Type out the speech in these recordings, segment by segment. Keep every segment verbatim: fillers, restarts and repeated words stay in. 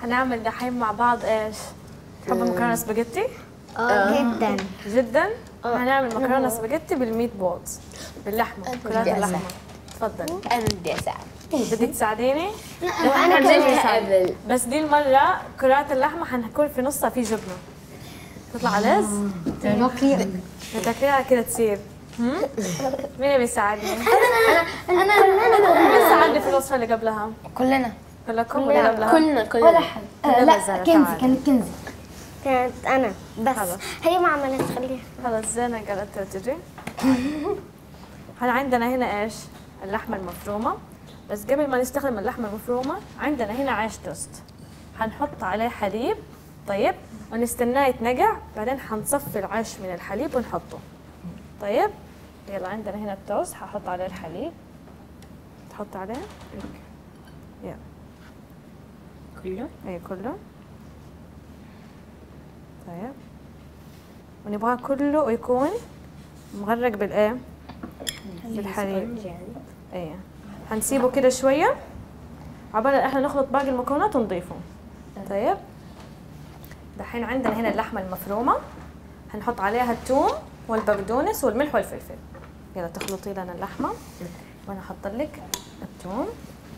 هنعمل دحين مع بعض ايش؟ تحبوا مكرونه سباجيتي؟ اه جدا جدا؟ هنعمل مكرونه سباجيتي بالميت بولز باللحمه، كرات اللحمه. تفضلي. انا بدي اساعد. بدك تساعديني؟ وانا عملتها قبل. بس دي المره كرات اللحمه حنكون في نصها في جبنه. تطلع لز؟ اوكي بتاكليها كده تصير. هم؟ مين اللي بيساعدني؟ انا انا مين بيساعدني في الوصفه اللي قبلها؟ كلنا كلكم ولا قبلها؟ كلنا كلنا ولا حد لا كنزي كانت كنزي كانت انا بس خلاص. هي ما عملت خليها خلاص زينة قالت تجي. هلا عندنا هنا ايش؟ اللحمة المفرومة، بس قبل ما نستخدم اللحمة المفرومة عندنا هنا عيش توست. حنحط عليه حليب طيب ونستناه يتنقع، بعدين حنصفي العيش من الحليب ونحطه. طيب يلا عندنا هنا التوست، ححط عليه الحليب. تحط عليه؟ يلا كله اي كله. طيب ونبغاه كله يكون مغرق بالايه؟ بالحليب. ايه حنسيبه كده شويه عبال احنا نخلط باقي المكونات ونضيفه. طيب دحين عندنا هنا اللحمه المفرومه، هنحط عليها الثوم والبقدونس والملح والفلفل. يلا تخلطي لنا اللحمه وانا احط لك الثوم.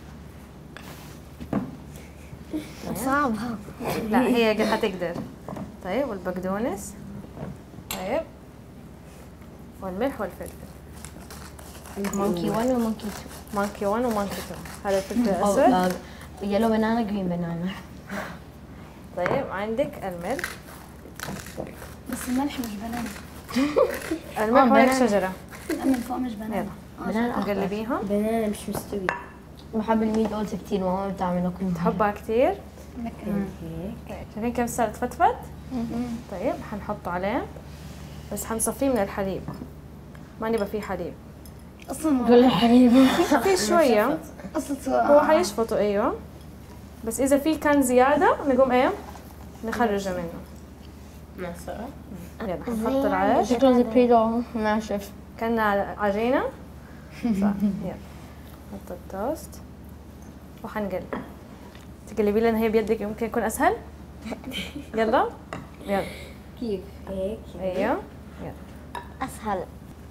صعبة لا هي حتقدر. طيب والبقدونس. طيب والملح والفلفل. مونكي واحد ومونكي اثنين مانكي واحد ومانكي اثنين. هذا الفلفل الاسود. يلو بنانا جرين بنانا. طيب عندك الملح. بس الملح مش بنانا. الملح وهيك شجره. لا من فوق مش بنانا. يلا بنانا نقلبيها. بنانا مش مستوي. بحب الميت بولز كثير ماما بتعمله كل تحبها كثير. لك طيب شايفين كيف صارت فتفت؟ طيب حنحطه عليه بس حنصفيه من الحليب، ما نبغى فيه حليب. اصلا كل الحليب في شويه اصلا هو حيشفطه ايوه، بس اذا في كان زياده نقوم ايه نخرجه منه. مسرة. يلا حنحط العيش شكله زي بيضة ناشف. كان عجينه. صح يلا نحط التوست وحنقلب. تقلبي لنا هي بيدك يمكن يكون اسهل. يلا يلا كيف هيك؟ ايوه يلا اسهل.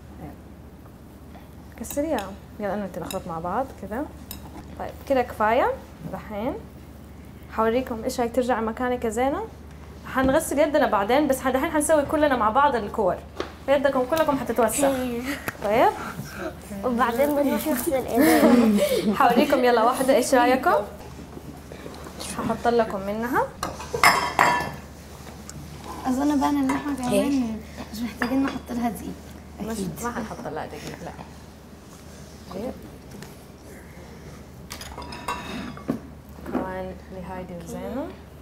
كسريها. يلا انا وانت نخلط مع بعض كذا. طيب كده كفايه. دحين حوريكم ايش رايك ترجع مكانك يا زينه. حنغسل يدنا بعدين، بس دحين حنسوي كلنا مع بعض الكور، يدكم كلكم حتتوسخ. طيب وبعدين بنروح نغسل ايدينا. حوريكم يلا واحده ايش رايكم. ححط لكم منها. اظن بقى ان احنا كمان مش محتاجين نحط لها دقيق. مش ما حنحط لها دقيق لا. طيب كمان لهايدي وزينه.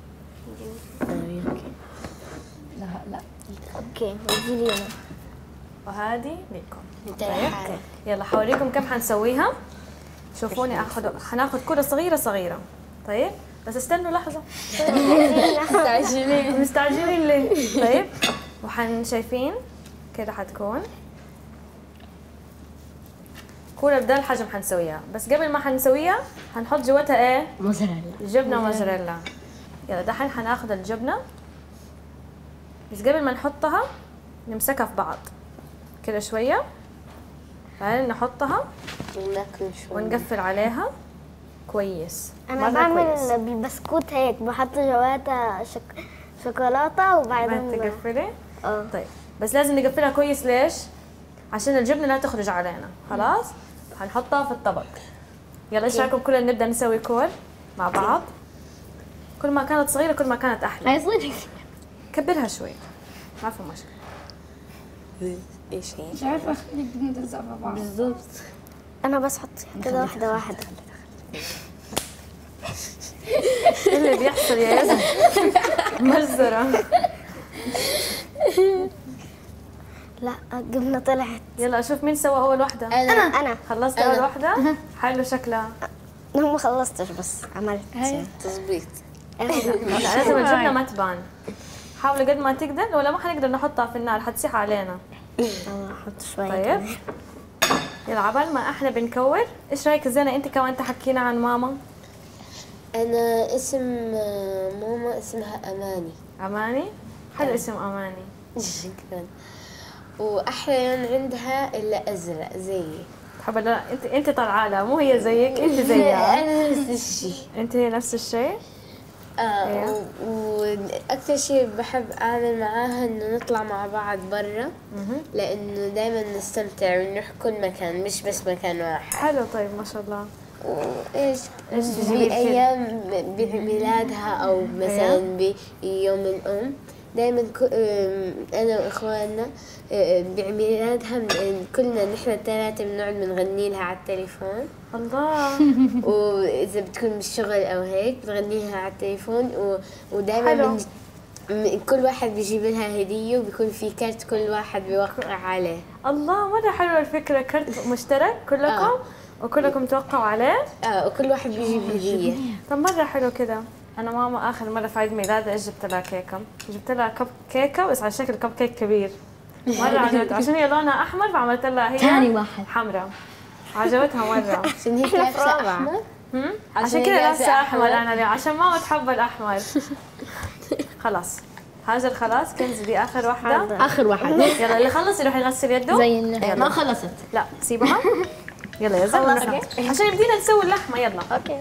لا لا اوكي ودي لي انا. وهذه ليكم. انت طيب لحالك. يلا حوريكم كيف حنسويها. شوفوني اخذ حناخذ كرة صغيرة صغيرة. طيب بس استنوا لحظة. مستعجلين. مستعجلين ليه؟ طيب وحن شايفين كده حتكون كورة بدا الحجم حنسويها، بس قبل ما حنسويها حنحط جواتها ايه؟ موزاريلا. جبنة موزاريلا. يلا دحين حناخذ الجبنة، بس قبل ما نحطها نمسكها في بعض كده شوية، بعدين نحطها وناكل شوي. ونقفل عليها كويس. انا مرة كويس. بعمل بالبسكوت هيك بحط جواتا شك... شوكولاته بعدين وبعدين ب- تقفلي. اه طيب بس لازم نقفلها كويس. ليش؟ عشان الجبنة لا تخرج علينا. خلاص حنحطها في الطبق. يلا ايش رايكم كلنا نبدا نسوي كور مع بعض. كل ما كانت صغيرة كل ما كانت احلى. هاي صغيرة. كبرها شوي ما في مشكلة. ايش هي؟ مش عارفه اخليك نلزق في بعض. بالضبط. انا بس حط كده واحده واحده. ايه اللي بيحصل يا ياسر؟ مجزرة. لا الجبنه طلعت. يلا اشوف مين سوى اول واحدة. انا انا خلصت اول واحدة. حلو شكلها. انا ما خلصتش بس عملت. تظبيط. لا لازم الجبنة ما تبان. حاولي قد ما تقدر، ولا ما حنقدر نحطها في النار حتسيح علينا. انا احط شويه. طيب يلا عبال ما احنا بنكور، ايش رايك زينة انت كمان تحكينا عن ماما؟ أنا اسم آه، ماما اسمها أماني. اماني. حلو اسم اماني. شكرا. وأحيانا عندها إلا أزرق زيي. تحب لا انت انت طالعه لها مو هي زيك، انت زيها. أنا نفس الشيء. انت هي نفس الشيء. آه إيه. و- وأكثر شيء بحب أعمل معاها إنه نطلع مع بعض برا، لأنه دايما نستمتع ونروح كل مكان مش بس مكان واحد. حلو. طيب ما شاء الله. وإيش إيش تجيبي بأيام بعيد ميلادها أو مثلا بيوم الأم دايما أنا وإخواننا بعيد ميلادها كلنا نحن الثلاثة بنقعد بنغني لها على التليفون. الله. وإذا بتكون بالشغل أو هيك بتغني لها على التليفون و... ودائما حلو. من... م- كل واحد بيجيب لها هدية وبيكون في كرت كل واحد بيوقع عليه. الله مرة حلوة الفكرة، كرت مشترك كلكم آه. وكلكم توقعوا عليه. آه وكل واحد بيجيب هدية. طب مرة حلو كده. أنا ماما آخر مرة في عيد ميلادها إيش جبت لها كيكة؟ جبت لها كب كيكة بس على شكل كب كيك كبير. مرة عجبتها عشان هي لونها أحمر فعملت لها هي تاني واحد. حمراء. عجبتها مرة. عشان هيك لابسة أحمر. هم؟ عشان عشان هي كذا لابسة لابسة أحمر أحمر. أنا اليوم عشان ماما تحب الأحمر. خلاص هاجر خلاص كنزي دي آخر واحدة. اخر واحد. يلا اللي خلص يروح يغسل يده. زي النهاية. ما خلصت. لا سيبها. يلا يا زلمة نروح. عشان بدينا نسوي اللحمة يلا. اوكي.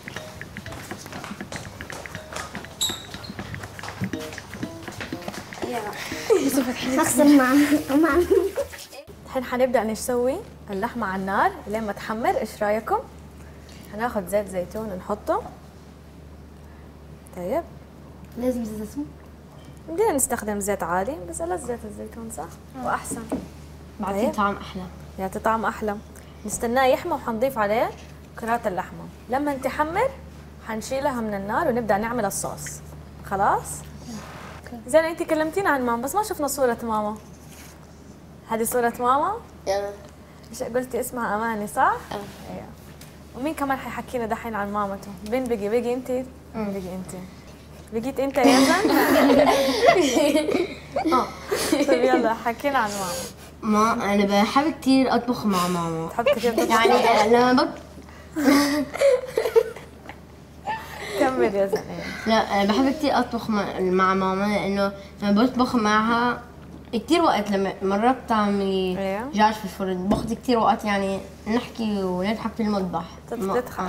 اغسل مع مع الحين حنبدأ نسوي اللحمة على النار لين ما تحمر. ايش رايكم؟ هناخد زيت زيتون نحطه. طيب لازم زيت زيتون. بدينا نستخدم زيت عادي بس لا زيت الزيتون صح واحسن. بعطيه طيب. طعم احلى. يعطي طعم احلى. نستناه يحمى وحنضيف عليه كرات اللحمة. لما تحمر حنشيلها من النار ونبدأ نعمل الصوص. خلاص؟ زين انت كلمتينا عن ماما بس ما شفنا صورة ماما. هذه صورة ماما؟ يلا. ايش قلتي اسمها اماني صح؟ اه ايوه. ومين كمان حيحكي لنا دحين عن مامته؟ مين بقي؟ بقي انت؟ بقي انت. بقيت انت يا زن؟ اه طيب يلا حكينا عن ماما. ما انا بحب كثير اطبخ مع ماما. تحب كثير تطبخ؟ يعني لما بك كمل يا زن. لا أنا بحب كثير اطبخ مع مع ماما لانه لما بطبخ معها كثير وقت. لما مرات بتعملي ايوه. دجاج في الفرن باخذ كثير وقت يعني نحكي ونضحك في المطبخ. ما- تضحك.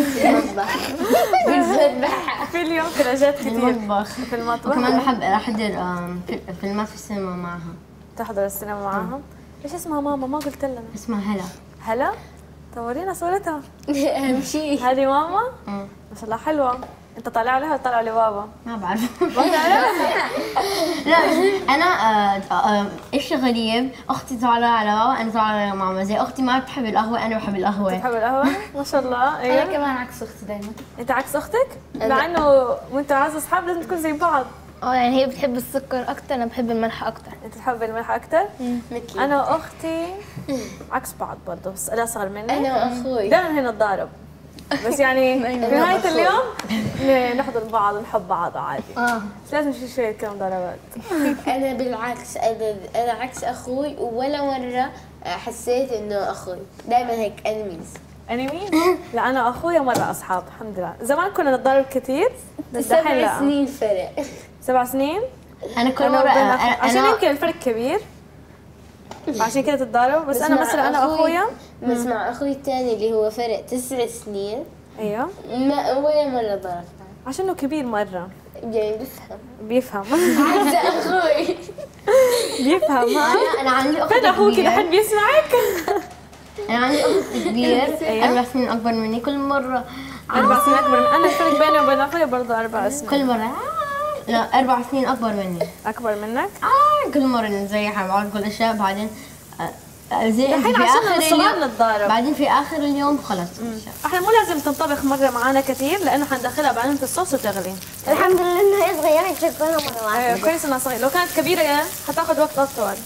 بنذبح. في اليوم كلاجات في كثير المطبخ. في المطبخ. وكمان بحب احضر آم، في- فيلمات في السينما معها. تحضر السينما معاهم. ايش اسمها ماما؟ ما قلت لنا. اسمها هلا. هلا؟ تورينا صورتها. أهم شيء. هذه ماما؟ مم. ما شاء الله حلوة. انت طالع عليها ولا طالع لبابا؟ ما بعرف. ما بتعرف؟ لا انا آه، آه، ايش غريب اختي طالعه على بابا انا طالعه على ماما. زي اختي ما بتحب القهوه انا بحب القهوه. تحب القهوة؟ ما شاء الله. انا ايوه. كمان عكس اختي دايما. انت عكس اختك؟ مع انه وانت عايز اصحاب لازم تكون زي بعض. اه يعني هي بتحب السكر اكتر، انا بحب الملح اكتر. انت تحب الملح اكثر؟ مثلي. انا واختي عكس بعض برضه بس انا اصغر مني. أنا وأخوي. دائما هنا نتضارب. بس يعني في نهاية اليوم ن- نحضن بعض ونحب بعض عادي. اه بس لازم في شوية كم ضربات. أنا بالعكس أنا أنا عكس أخوي ولا مرة حسيت إنه أخوي. دائما هيك أنميز. انمي؟ لا انا واخويا مرة اصحاب الحمد لله. زمان كنا نتضارب كثير بس دحين سبع لا. سنين فرق. سبع سنين؟ انا كل أنا مره وبين انا, أخ- عشان أنا يمكن الفرق كبير عشان كده تتضاربوا. بس, بس انا مع مثلا انا أخوي- واخويا بس مع أخوي الثاني اللي هو فرق تسع سنين ايوه ما ولا مرة ضربت. عشانه كبير مرة يعني بفهم. بيفهم. عكس أخوي. بيفهم ها؟ انا انا عندي اخت فين اخوك كبيرة. دحين بيسمعك؟ انا عندي اخت كبير أيوة. اربع سنين اكبر مني. كل مره اربع سنين اكبر من انا. الفرق بيني وبين اخويا برضه اربع سنين. كل مره لا اربع سنين اكبر مني. اكبر منك؟ آه كل مره نزيح على بعض كل اشياء بعدين آه، آه، زي الحين في عشان اخر الصغار اليوم نتضارب. بعدين في اخر اليوم خلص. احنا مو لازم تنطبخ مره معانا كثير لانه حندخلها بعدين في الصوص وتغلي. الحمد لله انها هي صغيره تاكلها مره واحده. ايوه كويس انها صغيره. لو كانت كبيره يعني حتاخذ وقت اطول.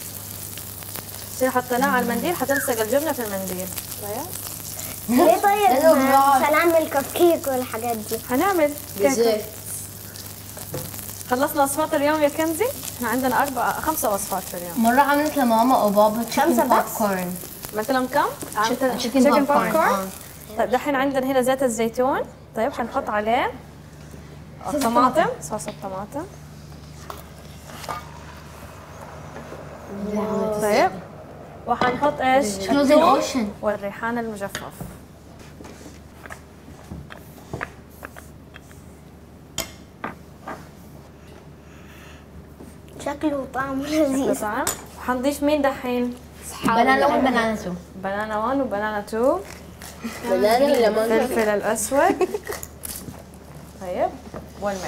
عشان حطيناها على المنديل حتمسك الجبنه في المنديل. طيب ليه طيب لأنه بعض. عشان اعمل كب كيك والحاجات دي. هنعمل كيكه. ديزرت. خلصنا وصفات اليوم يا كنزي؟ احنا عندنا اربع خمسه وصفات في اليوم. مره عملت لماما وبابا تشيكن خمسة بوب بس؟ كورن. عملت لهم كم؟ عملت chicken chicken popcorn. popcorn. آه. طيب دحين عندنا هنا زيت الزيتون طيب حنحط عليه الطماطم، صوص الطماطم. طيب وحنحط ايش؟ شكله زي الاوشن. والريحان المجفف. شكله طعمه لذيذ. طعم. حنضيف مين دحين؟ بنانا واحد بنانا تو. بنانا واحد وبنانا تو. بنانا ولا مانجا؟ الفلفل الاسود. طيب والملح.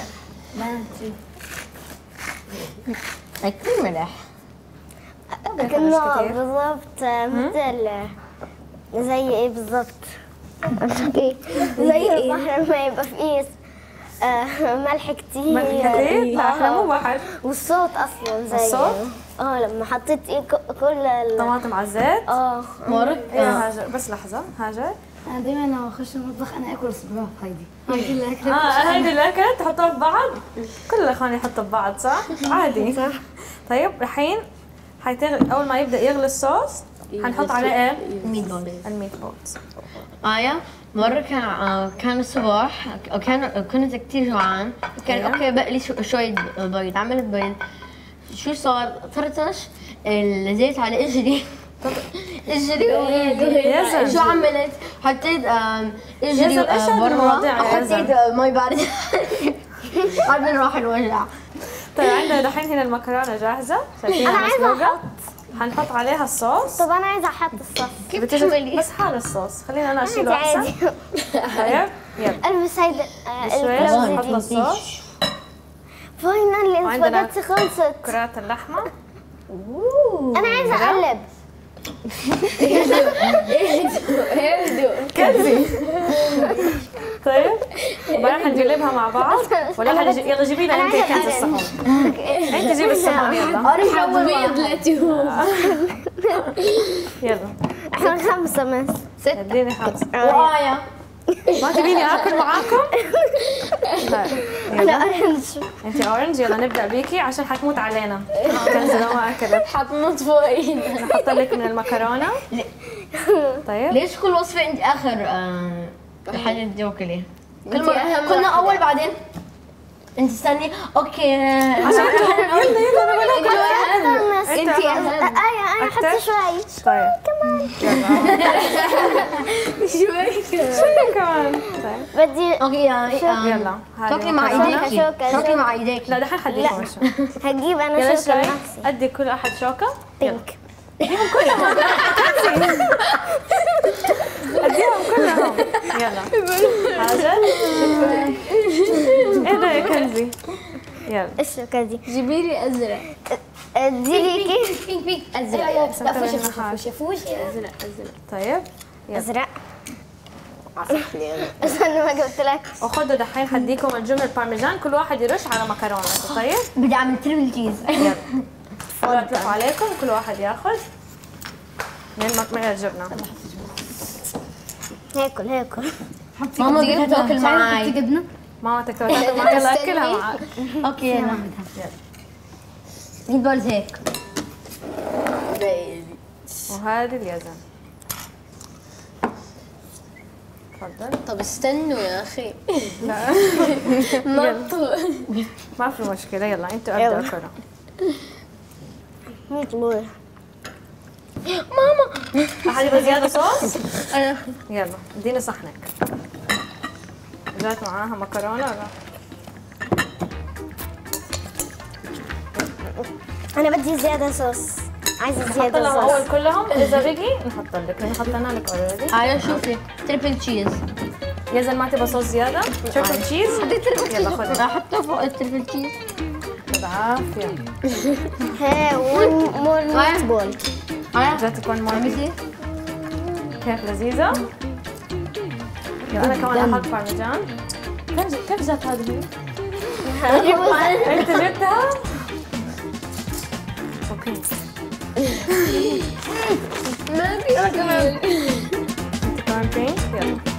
كثير ملح. كأنه كتير. بالضبط مثل زي ايه بالضبط؟ زي البحر لما يبقى فيه آه، ملح كتير. ملح كتير؟ لا احنا مو بحر. والصوت اصلا زي الصوت؟ اه لما حطيت ايه ك- كل ال طماطم على الزيت. اه مرق. ايه هاجر بس لحظة هاجر. انا دايما لما اخش المطبخ انا اكل صباح هيدي هيدي اللي اكلت. اه هيدي الاكل تحطوها في بعض؟ كل الاخوان يحطوا في بعض صح؟ عادي صح. طيب الحين حيتغلي، اول ما يبدا يغلي الصوص حنحط عليه ايه؟ ميت بول. الميت بولز. آية مرة كان آه، كان الصباح كان كنت كتير جوعان. كان أيوة. اوكي بقلي شو- شوية بيض. عملت بيض. شو صار؟ طرطش الزيت على اجري. اجري يا زلمة. شو عملت؟ حطيت آم، يا اجري زلمة، إيش آه، برا هالمواضيع يا حطيت زلمة؟ آه، مي باردة. بعدين راح الوجع. طيب عندنا دحين هنا المكرونة جاهزة، شايفينها أنا عايزة مسلوقة. حنحط عليها الصوص. طب انا عايزه احط الصوص. كيف بتجي تحملي؟ بس حال الصوص، خلينا انا عادي اشيله احسن. عادي. طيب يلا البس هيدا آه، شوي الكلوز نحط دي. الصوص. فاينل وعندنا الاسباجيتي خلصت. كرات اللحمة. انا عايزه اقلب. كنزي. طيب وبعدين حنقلبها مع بعض ولا أنا حنجي... يلا جيبي لنا أنا انت عايزة كنز الصحون. انت جيبي الصحون يلا. بيض لا تهون. يلا احنا خمسه بس. اديني خمسة. وآية ما تبيني اكل معاكم؟ لا انا يلا اورنج. انت اورنج، يلا نبدا بيكي عشان حتموت علينا. كنزي لو ما اكلت. حتموت فوقينا. نحط لك من المكرونة. طيب ليش كل وصفة انت اخر آه، حاجة بدي اكلها؟ كل مرة أهم كنا واحدة. اول بعدين انت استني اوكي. عشان يلا يلا انا ولا انت أنت أهم. ايه ايه أكتر؟ حطي شوي. طيب شوي شو كمان؟ طيب بدي اوكي آه، آه، يلا هذه شوكي مع مكرونة. ايديكي شوكة، شوكي شوكة. مع ايديكي. لا دحين حديكم لا. شو. هجيب يلا انا شوكه شوي لنفسي. ادي كل احد شوكة. يلا بينك. اديهم كلهم. يلا هذا ايه ده يا كنزي. يلا الشوكه دي جيبي لي ازرق. دي ليكي. بينك بينك ازرق. لا فوش شافوش ازرق ازرق. طيب يلا ازرق. عصفني انا. استنى ما قلت لك. وخذوا دحين حديكم الجبنة البارميجان، كل واحد يرش على مكرونته. طيب بدي اعمل تريبل تشيز. يلا ولا تلف عليكم، كل واحد ياخذ من المك- من الجبنة. هيكل هيكل. ماما بدها تاكل معي. جبنه. ماما تكتب معك، يلا اكلها معك. اوكي يلا. ميت بولز هيك. وهذه اليزن. تفضل. طب استنوا يا اخي. لا نطوا. ما في مشكلة، يلا انتوا يلا. ابدأوا كلوا. ميت بول. أحد يبغى زيادة صوص؟ انا يلا اديني صحنك. جات معاها مكرونة ولا؟ انا بدي زياده صوص. عايزه نحط زياده لهم صوص. أول كلهم، إذا بقي نحط لك، لأن حطينا لك أوريدي. آية شوفي تريبل تشيز. يزن ما تبغى صوص زيادة؟ تريبل تشيز؟ يلا خذ. احطه فوق التريبل تشيز. بالعافية. هي ون مور ميت بول. آية جاتك وين ما عملتي؟ كيف لذيذة؟ يلا أنا كمان أحط بارميجان. كيف كيف جات هذه؟ أنت جبتها؟ أوكي. ما في أنت كمان بينك؟ يلا.